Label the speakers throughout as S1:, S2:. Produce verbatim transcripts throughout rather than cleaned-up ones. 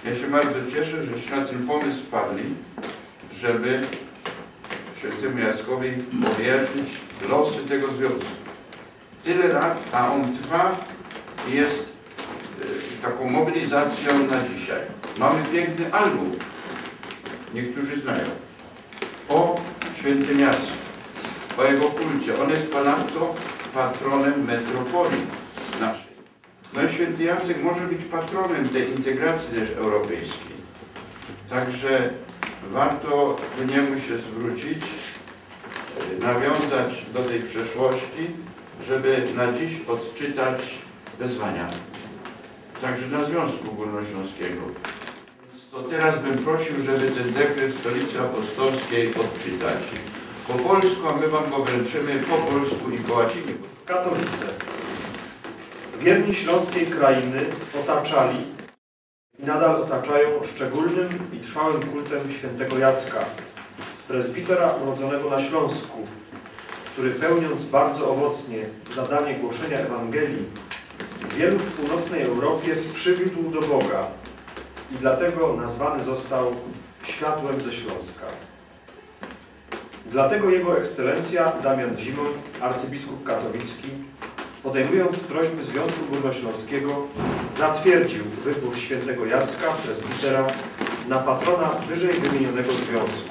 S1: Ja się bardzo cieszę, żeście na ten pomysł wpadli, żeby świętemu Jackowi powierzyć losy tego związku. Tyle lat, a on trwa i jest y, taką mobilizacją na dzisiaj. Mamy piękny album, niektórzy znają, o świętym Jacku, o jego kulcie. On jest ponadto patronem metropolii naszej. No i święty Jacek może być patronem tej integracji też europejskiej. Także warto ku niemu się zwrócić, nawiązać do tej przeszłości, żeby na dziś odczytać wezwania. Także dla Związku Górnośląskiego. To teraz bym prosił, żeby ten dekret Stolicy Apostolskiej odczytać po polsku, a my wam go wręczymy po polsku i po łacinie.
S2: Katolicy, wierni śląskiej krainy, otaczali i nadal otaczają szczególnym i trwałym kultem świętego Jacka, prezbitera urodzonego na Śląsku, który pełniąc bardzo owocnie zadanie głoszenia Ewangelii, wielu w północnej Europie przywiódł do Boga i dlatego nazwany został Światłem ze Śląska. Dlatego Jego Ekscelencja Damian Zimoń, arcybiskup katowicki, podejmując prośby Związku Górnośląskiego, zatwierdził wybór świętego Jacka, prezbitera, na patrona wyżej wymienionego związku.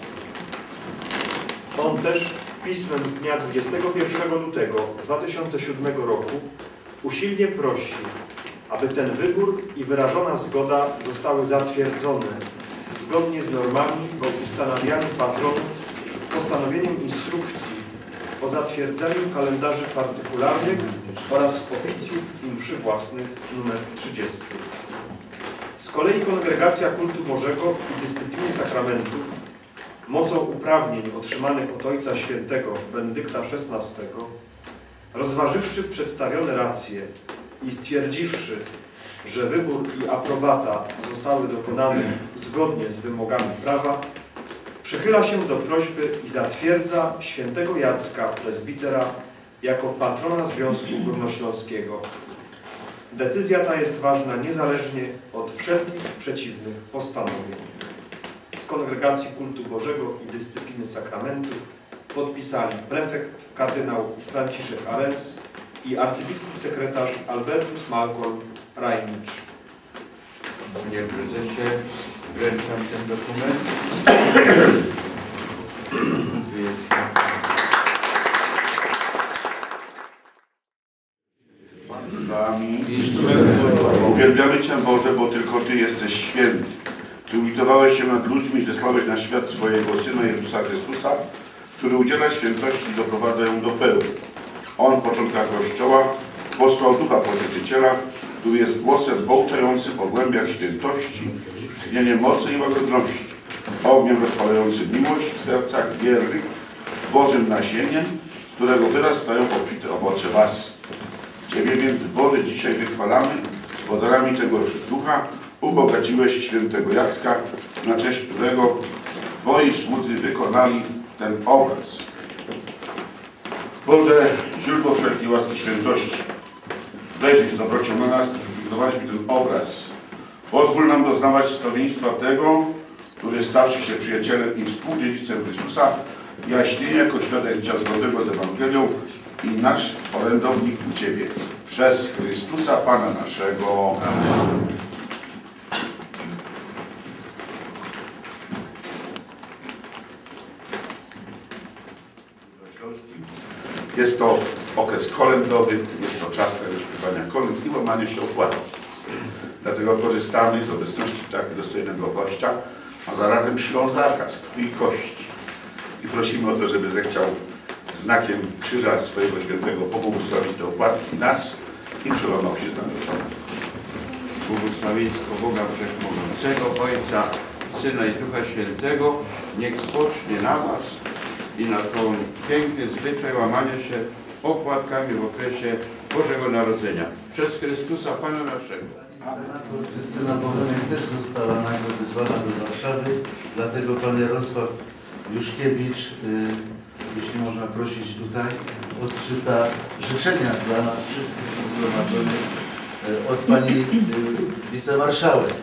S2: On też pismem z dnia dwudziestego pierwszego lutego dwa tysiące siódmego roku usilnie prosi, aby ten wybór i wyrażona zgoda zostały zatwierdzone zgodnie z normami o ustanawianiu patronów postanowieniem instrukcji o zatwierdzeniu kalendarzy partykularnych oraz oficjów i mszy własnych nr trzydzieści. Z kolei Kongregacja Kultu Bożego i Dyscypliny Sakramentów mocą uprawnień otrzymanych od Ojca Świętego Benedykta szesnastego, rozważywszy przedstawione racje i stwierdziwszy, że wybór i aprobata zostały dokonane zgodnie z wymogami prawa, przychyla się do prośby i zatwierdza świętego Jacka, prezbitera, jako patrona Związku Górnośląskiego. Decyzja ta jest ważna niezależnie od wszelkich przeciwnych postanowień. Z Kongregacji Kultu Bożego i Dyscypliny Sakramentów podpisali prefekt kardynał Franciszek Arens i arcybiskup sekretarz Albertus Malcolm Rajnicz.
S1: Panie prezesie, wręczam ten dokument. Tu jest.
S3: Pan z wami. Uwielbiamy Cię, Boże, bo tylko Ty jesteś święty. Ty ulitowałeś się nad ludźmi i zesłałeś na świat swojego Syna Jezusa Chrystusa, który udziela świętości i doprowadza ją do pełni. On w początkach Kościoła posłał Ducha Pocieszyciela, który jest głosem pouczającym o głębiach świętości, tchnieniem mocy i łagodności, ogniem rozpalającym miłość w sercach wiernych, Bożym nasieniem, z którego teraz stają obfite owoce łaski. Ciebie więc, Boże, dzisiaj wychwalamy, bo darami tegoż Ducha ubogaciłeś świętego Jacka, na cześć którego Twoi słudzy wykonali ten obraz. Boże, źródło wszelkiej łaski świętości, wejrzyj z dobrocią na nas, którzy przygotowaliśmy ten obraz. Pozwól nam doznawać stawiennictwa tego, który stawszy się przyjacielem i współdziedzicem Chrystusa, jaśnieje jako świadek życia zgodnego z Ewangelią i nasz orędownik u Ciebie. Przez Chrystusa Pana naszego. Amen. Jest to okres kolędowy, jest to czas tego śpiewania kolęd i łamania się opłatki. Dlatego korzystamy z obecności tak dostojnego gościa, a zarazem Ślązaka z krwi i kości. I prosimy o to, żeby zechciał znakiem krzyża swojego świętego pobłogosławić do opłatki nas i przelonął się z nami.
S1: Błogosławieństwo Boga Wszechmogącego, Ojca, Syna i Ducha Świętego, niech spocznie na was i na tą piękny zwyczaj łamania się opłatkami w okresie Bożego Narodzenia. Przez Chrystusa Pana naszego.
S4: Senator Krystyna Bochenek też została nagle wyzwana do Warszawy, dlatego pan Jarosław Juszkiewicz, y, jeśli można prosić tutaj, odczyta życzenia dla nas wszystkich zgromadzonych y, od pani y, wicemarszałek.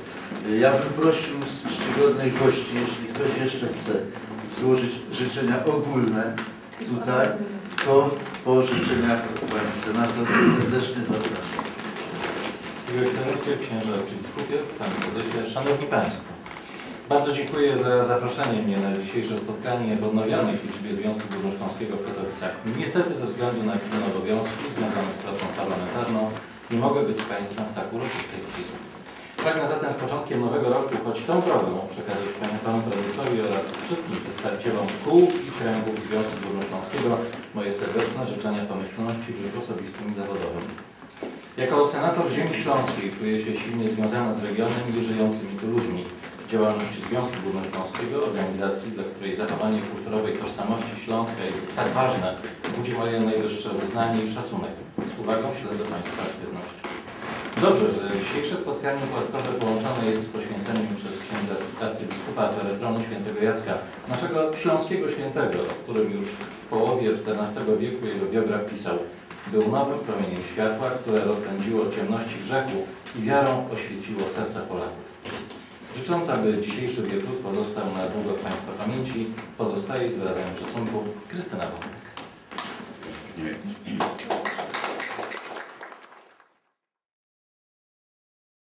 S4: Ja bym prosił z czcigodnych gości, jeśli ktoś jeszcze chce złożyć życzenia ogólne tutaj, to po życzeniach Pani Senator serdecznie zapraszam.
S5: Jego Ekscelencjo, Księże Arcybiskupie, Panie Prezesie, Szanowni Państwo. Bardzo dziękuję za zaproszenie mnie na dzisiejsze spotkanie w odnowionej liczbie Związku Górnośląskiego w Katowicach. Niestety ze względu na pilne obowiązki związane z pracą parlamentarną nie mogę być z Państwem w tak uroczystej chwili. Pragnę zatem z początkiem nowego roku, choć tą drogą, przekazać Panu, Panu Prezesowi oraz wszystkim przedstawicielom kół i kręgów Związku Górnośląskiego moje serdeczne życzenia pomyślności w życiu osobistym i zawodowym. Jako senator ziemi śląskiej czuję się silnie związany z regionem i żyjącymi tu ludźmi. Działalność Związku Górnośląskiego, organizacji, dla której zachowanie kulturowej tożsamości Śląska jest tak ważne, budzi moje najwyższe uznanie i szacunek. Z uwagą śledzę Państwa aktywność. Dobrze, że dzisiejsze spotkanie poetkowe połączone jest z poświęceniem przez księdza arcybiskupa Feretronu świętego Jacka, naszego śląskiego świętego, o którym już w połowie czternastego wieku jego biograf pisał: był nowym promieniem światła, które rozpędziło ciemności grzechu i wiarą oświeciło serca Polaków. Życząc, aby dzisiejszy wieczór pozostał na długo w Państwa pamięci, pozostaje z wyrazem szacunku Krystyna Wątek.